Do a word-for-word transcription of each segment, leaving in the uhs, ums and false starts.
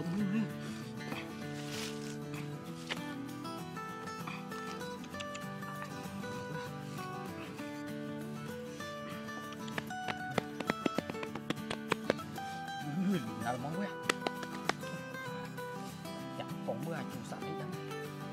ấm. Nào mong quá. Dạ, phóng mưa chủ sẵn đấy đó.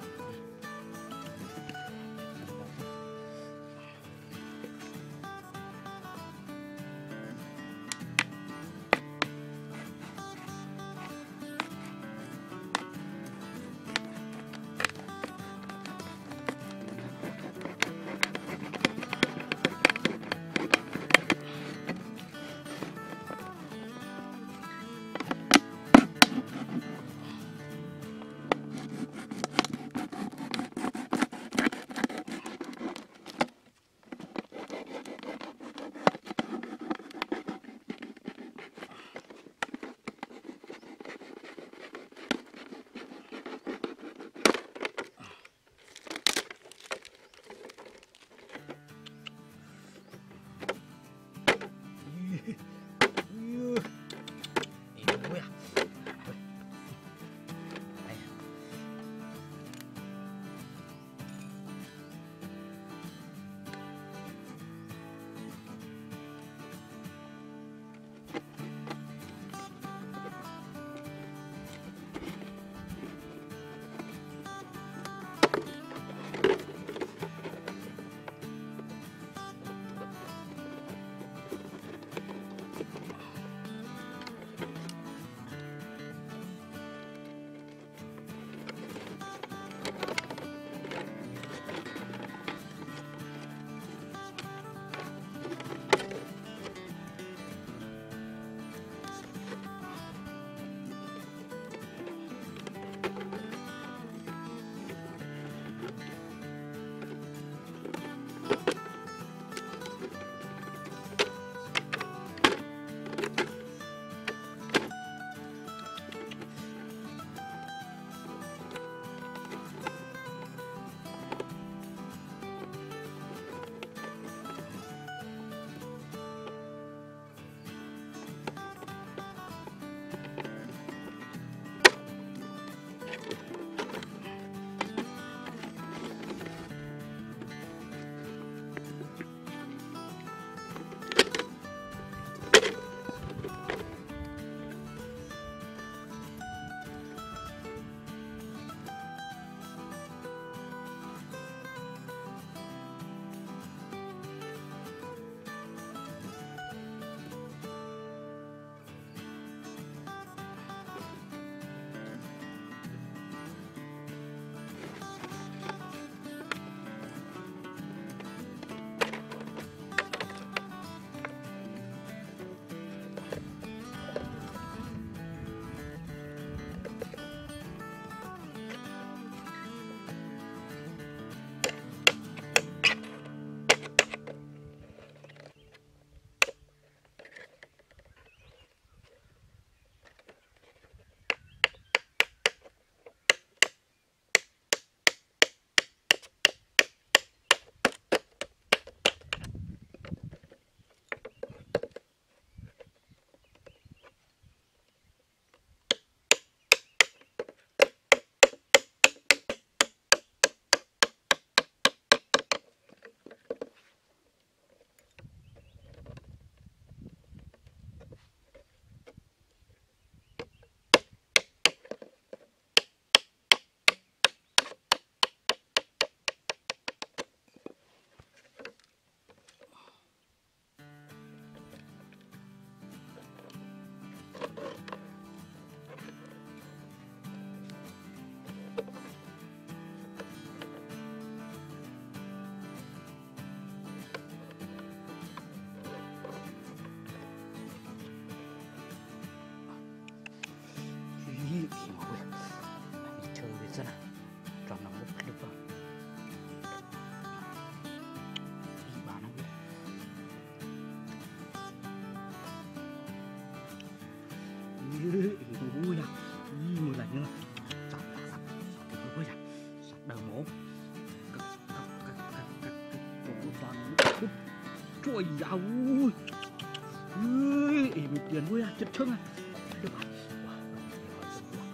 Ui da, mùi lạnh nữa. Sắp, sắp, sắp, sắp, ui da, sắp đầu mổ. Cắt, cắt, cắt, cắt, cắt, cắt, cắt, toàn cắt. Trời ơi, ui, ui, một tiền ui da, chật chưng à. Được rồi.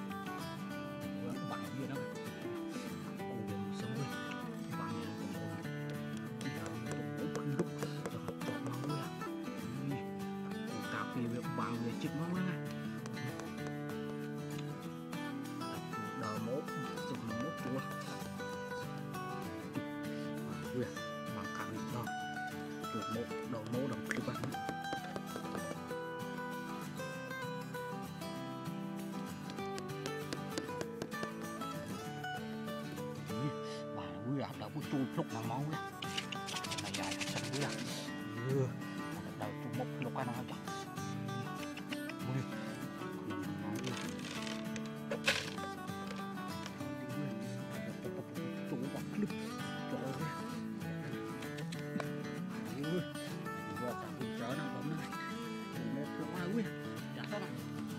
chui lúc nào máu đó này dài thật xinh quá ừ đầu tôi một lúc ăn nó chắc ui máu đi chui bật clip trời ơi ui vô cả buổi chợ nó bấm nó một lúc ai ui dạ sao nào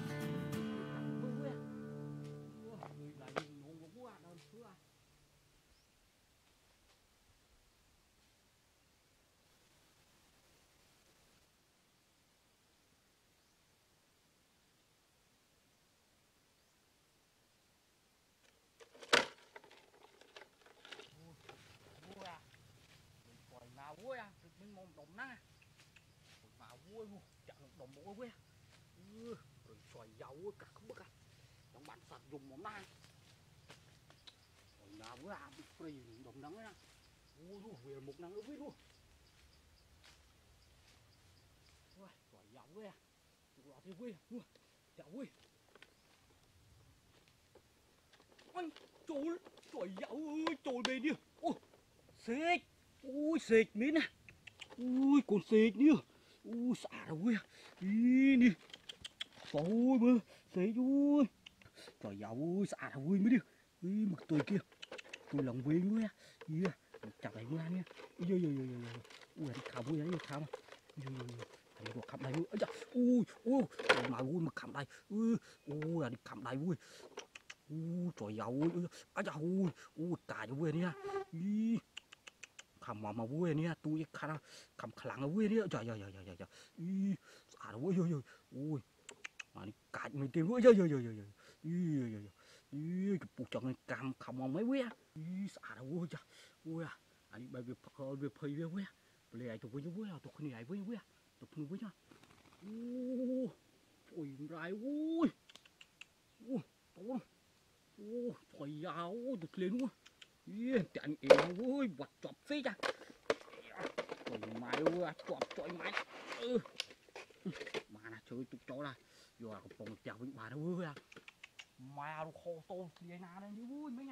vui à, mình mong đồng năng à, mà vui luôn, chẳng được đồng bộ vui à, ừ, rồi xoài dầu cả không bức à, trong bản sạch dùng mỏng năng, rồi nào vui à, free đồng năng á, vui luôn, về một năng nữa vui luôn, rồi xoài dầu vui à, lọt thì vui, vui, dầu vui, ôi, trời, xoài dầu ơi, trời về đi, ô, xịt. Ui xịt miếng nè. Ui còn xịt nữa. Ui xả đâu ui. Ý nè. Ôi bơ. Xịt ui. Trời ơi xả đâu ui mới đi. Ý mặt tôi kia. Tôi lòng viên nữa nha. Ý à. Chặt lại mưa nha. Ui ui ui ui ui. Ui anh khám ui anh khám. Ui ui ui. Anh có khám đây ui. Ui ui. Trời mà ui mà khám đây. Ui ui anh khám đây ui. Ui trời ơi. Ui ui. Ui cài ui nha. Ý. Khăm mà mà vui nè, tôi khăm khăm khăng vui nè, trời trời trời trời trời, ý, à ui ui ui, ui, mà đi cài mình tiền vui, trời trời trời trời, ý, ý, cái bụi tròn này cam khăm mà mấy vui à, ý, à ui trời, ui à, anh bây giờ phải về phơi về vui à, bây giờ tụi tôi vui à, tụi tôi này vui vui à, tụi tôi vui nhá, ui, ui rai ui, ui, ui, ui, trời ơi, tụt lên luôn. Yên, anh em ơi, vật chọc xí ra. Trời mày ơi, chọc trời mày. Ừ. Mà nè, chơi tụi chó là. Giờ là còn chào với bà đâu ơi à. Mà đồ khô tôm gì nào đây, vui mấy.